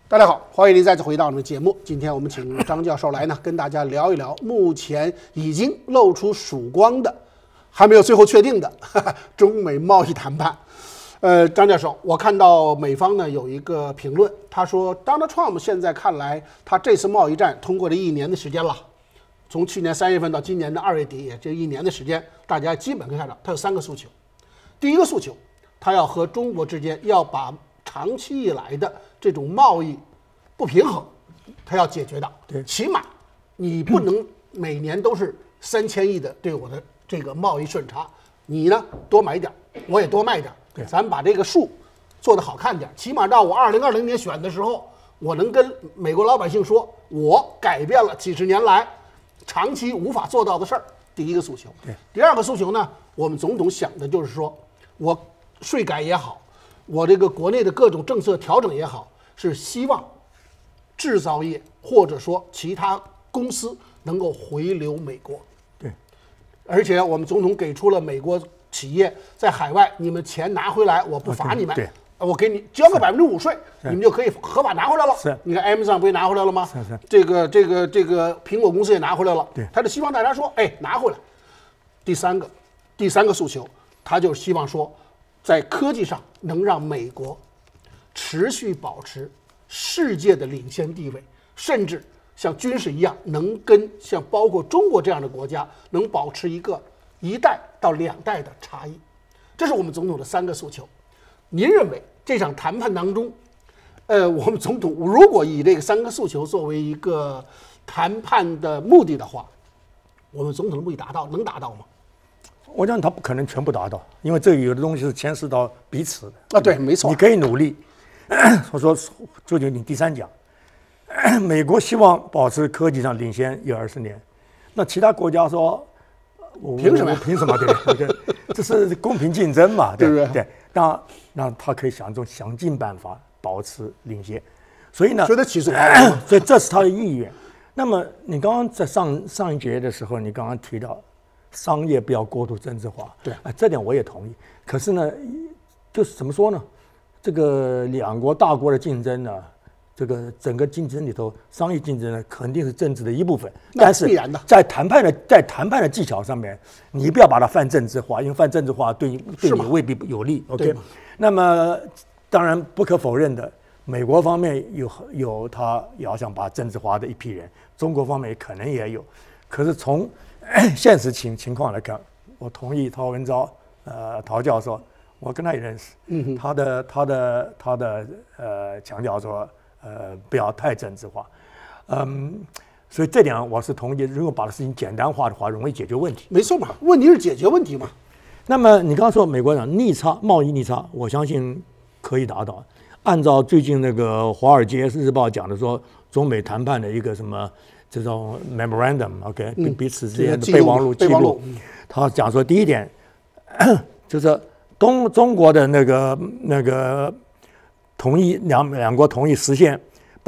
大家好，欢迎您再次回到我们的节目。今天我们请张教授来呢，跟大家聊一聊目前已经露出曙光的、还没有最后确定的中美贸易谈判。张教授，我看到美方呢有一个评论，他说 Donald Trump 现在看来，他这次贸易战通过了1年的时间了，从去年3月份到今年的2月底，也这1年的时间，大家基本可以看到，他有3个诉求。第一个诉求，他要和中国之间要把长期以来的这种贸易不平衡，他要解决的。 对， 起码你不能每年都是3000亿的对我的这个贸易顺差，你呢多买一点，我也多卖一点。 对， 咱们把这个数做得好看点，起码到我2020年选的时候，我能跟美国老百姓说，我改变了几十年来长期无法做到的事儿。第一个诉求。 对， 第二个诉求呢，我们总统想的就是说，我税改也好，我这个国内的各种政策调整也好，是希望制造业或者说其他公司能够回流美国。 对， 而且我们总统给出了美国企业在海外，你们钱拿回来，我不罚你们， 对， 我给你交个5%税，你们就可以合法拿回来了。 是， 你看 Amazon 不也拿回来了吗？ 是， 这个苹果公司也拿回来了。 对， 他就希望大家说，哎，拿回来。第三个诉求，他就希望说，在科技上能让美国持续保持世界的领先地位，甚至像军事一样，能跟像包括中国这样的国家能保持一个1代到2代的差异。这是我们总统的3个诉求。您认为这场谈判当中，我们总统如果以这个3个诉求作为一个谈判的目的的话，我们总统的目的能达到吗？ 我讲他不可能全部达到，因为这有的东西是牵涉到彼此的啊。对，没错。 你可以努力。我说，就你第3讲，美国希望保持科技上领先10-20年，那其他国家说， 凭什么？ 凭什么？对，这是公平竞争嘛，对不对？对，那他可以想尽办法保持领先，所以呢， 所以他起诉， 所以这是他的意愿。那么你刚刚在上一节的时候，你刚刚提到商业不要过度政治化， 对， 这点我也同意。可是呢，就是怎么说呢？这个2国大国的竞争呢，这个整个竞争里头，商业竞争呢肯定是政治的一部分。但是在谈判的技巧上面，你不要把它泛政治化，因为泛政治化对你未必有利。OK， 那么当然不可否认的，美国方面有他要想把政治化的一批人，中国方面可能也有。可是从现实情况来看，我同意陶文昭陶教授，我跟他也认识，他的强调说不要太政治化，所以这点我是同意。如果把事情简单化的话，容易解决问题。 没错嘛，问题是解决问题嘛。 那么你刚刚说美国讲贸易逆差，我相信可以达到。按照最近那个《华尔街日报》讲的说，中美谈判的一个什么这种 memorandum，OK， 彼此之间的备忘录记录，他讲说第一点就是中国的那个同意两国同意实现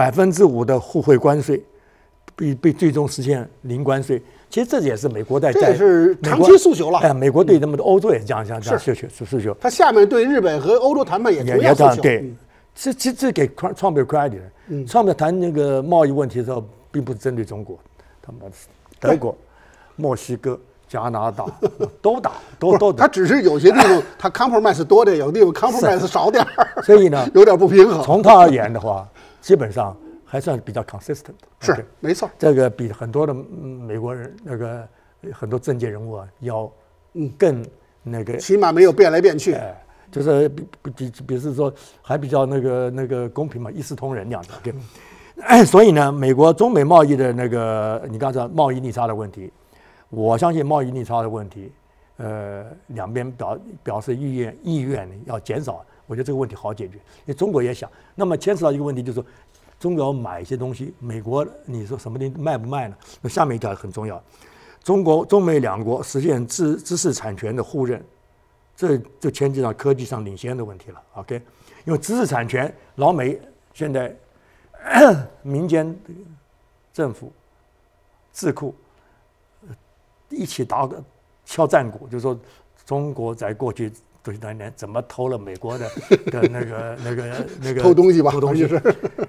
5%的互惠关税，被最终实现零关税。其实这也是美国这也是长期诉求了。 美国对他们的欧洲也是这样诉求。 他下面对日本和欧洲谈判也同样诉求。 对，这给 Trump credit。Trump 谈那个贸易问题的时候，并不是针对中国，他们德国、墨西哥、加拿大都打。 他只是有些地方他 compromise 多点，有地方 compromise 少点， 所以呢有点不平衡。 从他而言的话，基本上还算比较 consistent。 是，没错。 这个比很多的美国人很多政界人物要更那个， 起码没有变来变去。 就是比如说还比较那个公平嘛，一视同仁这样子。所以呢，中美贸易的你刚才说贸易逆差的问题，我相信贸易逆差的问题，两边表示意愿要减少，我觉得这个问题好解决。因为中国也想，那么牵扯到一个问题就是说，中国要买一些东西，美国你说什么东西卖不卖呢？那下面一条很重要，中美2国实现知识产权的互认。这就牵涉到科技上领先的问题了 ，OK？ 因为知识产权，老美现在民间政府智库一起敲战鼓，就是说中国在过去这些年怎么偷了美国的那个偷东西吧， 偷东西。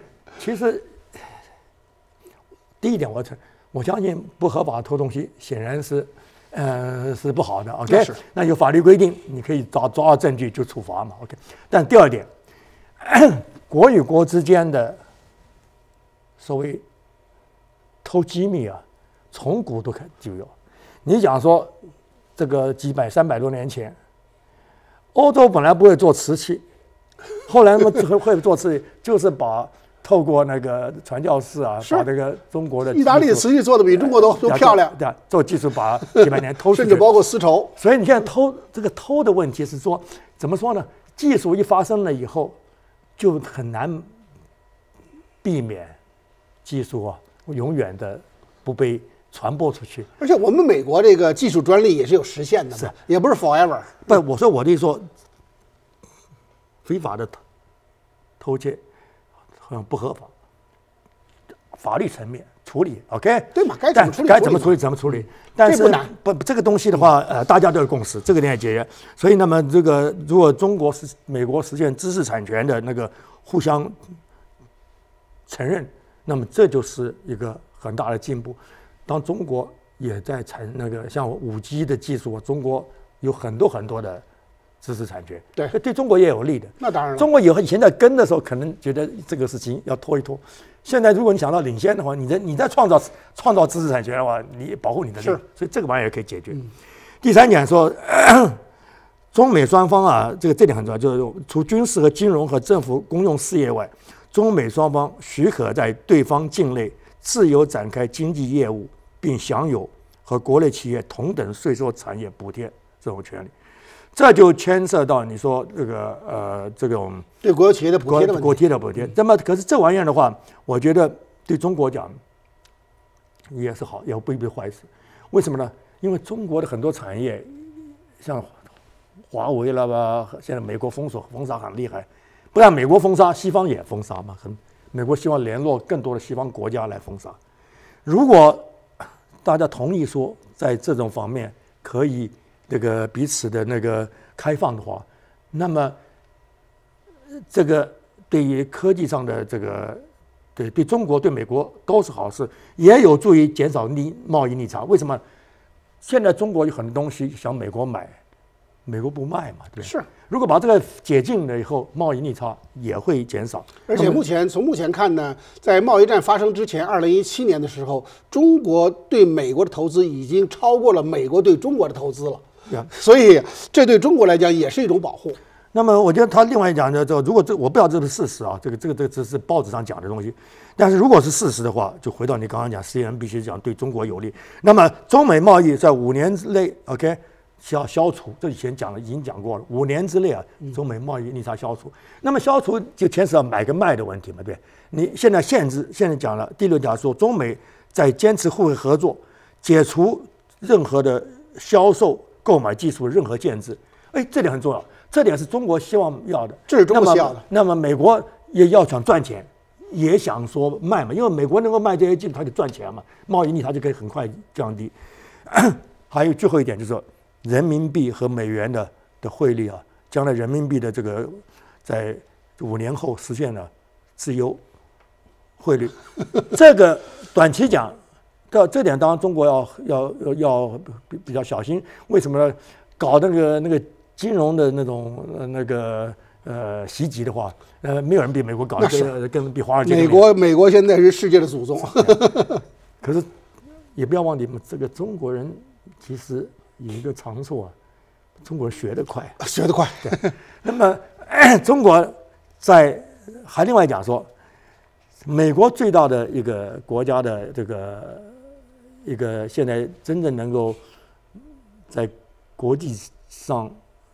其实第一点我相信不合法偷东西显然是是不好的 ，OK？ 那有法律规定，你可以抓到证据就处罚嘛 ，OK？ 但第二点，国与国之间的所谓偷机密啊，从古就有。你讲说这个300多年前，欧洲本来不会做瓷器，后来会做瓷器，就是透过那个传教士啊，把这个中国的意大利的瓷器做的比中国都漂亮， 对，做技术把几百年偷出去， 甚至包括丝绸。 所以你现在偷的问题是说，怎么说呢？技术一发生了以后，就很难避免技术啊永远的不被传播出去。 而且我们美国这个技术专利也是有时限的嘛，也不是 forever。 不，我说我的意思说，非法的偷窃好像不合法，法律层面处理 ，OK？ 对嘛？该怎么处理？ 该怎么处理怎么处理。但是这个东西的话，大家都有共识，这个点也解决。所以，那么这个如果美国实现知识产权的那个互相承认，那么这就是一个很大的进步。当中国也在那个像5G 的技术，中国有很多的知识产权，对中国也有利的。 那当然了， 中国以前在跟的时候，可能觉得这个事情要拖一拖。现在如果你想到领先的话，你在创造知识产权的话，你保护你的利益，所以这个玩意儿也可以解决。第三点说，中美双方啊，这点很重要，就是除军事和金融和政府公用事业外，中美双方许可在对方境内自由展开经济业务，并享有和国内企业同等税收产业补贴这种权利。这就牵涉到你说这种对国有企业的补贴的问题。 国贴的补贴。那么，可是这玩意儿的话，我觉得对中国讲也是好，也不是坏事。为什么呢？因为中国的很多产业，像华为了吧，现在美国封杀很厉害，不但美国封杀，西方也封杀嘛。美国希望联络更多的西方国家来封杀。如果大家同意说，在这种方面可以这个彼此的那个开放的话，那么这个对于科技上的这个对中国对美国都是好事，也有助于减少贸易逆差。为什么？现在中国有很多东西想美国买，美国不卖嘛，对不对？ 是。 如果把这个解禁了以后，贸易逆差也会减少。 而且从目前看呢，在贸易战发生之前，2017年的时候，中国对美国的投资已经超过了美国对中国的投资了。所以这对中国来讲也是一种保护。 那么我觉得他另外讲的，如果我不知道这是事实啊，这个只是报纸上讲的东西。但是如果是事实的话，就回到你刚刚讲 CNBC 讲对中国有利。那么中美贸易在5年之内 ，OK， 消除，这以前已经讲过了，5年之内啊，中美贸易逆差消除。那么消除就牵涉到买跟卖的问题嘛，对不对？你现在现在讲了第6条说，中美在坚持互惠合作，解除任何的销售、购买技术的任何限制。这点很重要，这点是中国希望要的， 这是中国需要的。 那么美国也要想赚钱，也想说卖嘛，因为美国能够卖这些技术，它就赚钱嘛，贸易逆差就可以很快降低。还有最后一点就是说，人民币和美元的汇率啊，将来人民币的这个在5年后实现了自由汇率，这个短期讲。到这点，当然中国要比较小心。为什么呢？搞那个金融的那种袭击的话，没有人比美国搞得更比华尔街。 美国现在是世界的祖宗。 可是也不要忘记，这个中国人其实有一个长处啊，中国人学得快， 学得快。 对。那么中国还另外讲说，美国最大的一个国家的一个现在真正能够在国际上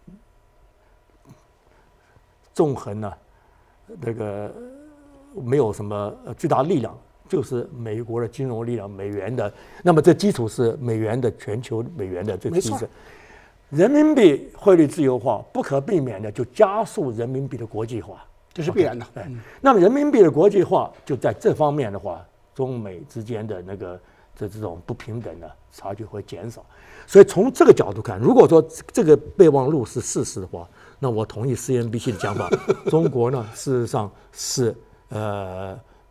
纵横呢，没有什么最大力量，就是美国的金融力量，美元的。那么这基础是美元的全球美元的这个基础。人民币汇率自由化不可避免的就加速人民币的国际化， 这是必然的。 那么人民币的国际化就在这方面的话，中美之间的这种不平等的差距会减少。所以从这个角度看，如果说这个备忘录是事实的话，那我同意 CNBC 的讲法，中国呢事实上是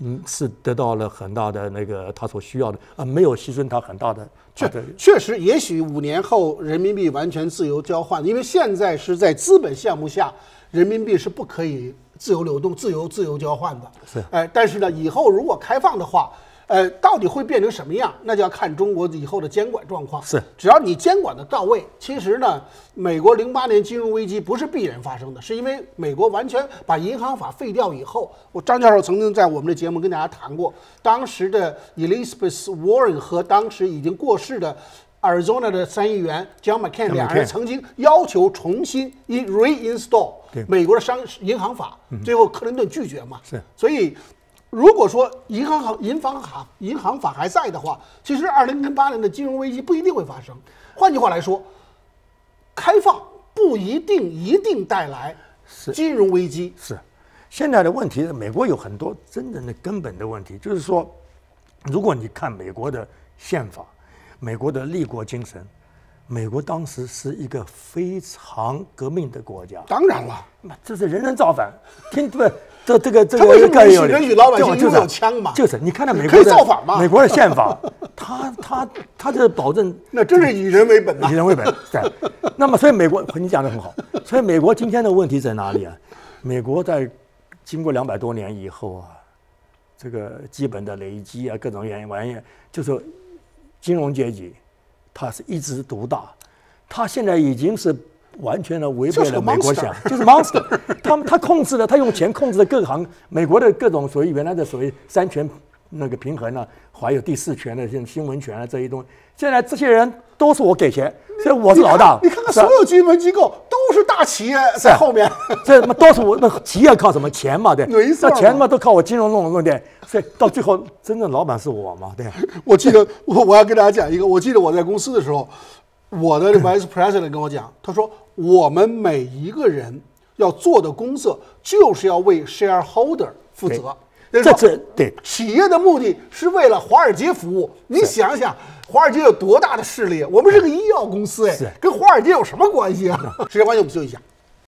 是得到了很大的那个他所需要的没有牺牲他很大的。 确实，也许5年后人民币完全自由交换，因为现在是在资本项目下，人民币是不可以自由流动、自由交换的。 是， 但是呢，以后如果开放的话，到底会变成什么样，那就要看中国以后的监管状况。 是， 只要你监管的到位，其实呢，美国08年金融危机不是必然发生的，是因为美国完全把银行法废掉以后，张教授曾经在我们的节目跟大家谈过，当时的 Elizabeth Warren 和当时已经过世的Arizona 的参议员 John McCain 两人曾经要求重新reinstall 美国的银行法，最后克林顿拒绝嘛。 是， 所以如果说银行法还在的话，其实2008年的金融危机不一定会发生。换句话来说，开放不一定带来金融危机。 是，现在的问题是美国有很多真正的根本的问题，就是说，如果你看美国的宪法，美国的立国精神，美国当时是一个非常革命的国家。 当然了， 这是人人造反，听对。这个他为什么允许老百姓拥有枪嘛？ 就是你看到美国可以造反吗？ 美国的宪法，他这保证那真是以人为本呐， 以人为本。对，那么所以美国你讲得很好，所以美国今天的问题在哪里啊？美国在经过200多年以后啊，这个基本的累积啊，各种玩意，就是金融阶级，他是一枝独大，他现在已经是完全的违背了美国想，就是 monster。他控制了，他用钱控制了各行，美国的各种所谓原来的所谓三权那个平衡啊，还有第4权的像新闻权啊这一东西，现在这些人都是我给钱，所以我是老大。 你看看所有金融机构都是大企业在后面， 这都是我那企业靠什么钱嘛？对，那钱嘛都靠我金融弄对，所以到最后真正老板是我嘛？对。 我记得我要跟大家讲一个，我记得我在公司的时候。我的 vice president 跟我讲，他说我们每一个人要做的工作就是要为 shareholder 负责。 对， 企业的目的是为了华尔街服务。你想想，华尔街有多大的势力？我们是个医药公司，跟华尔街有什么关系啊？时间关系，我们休息一下。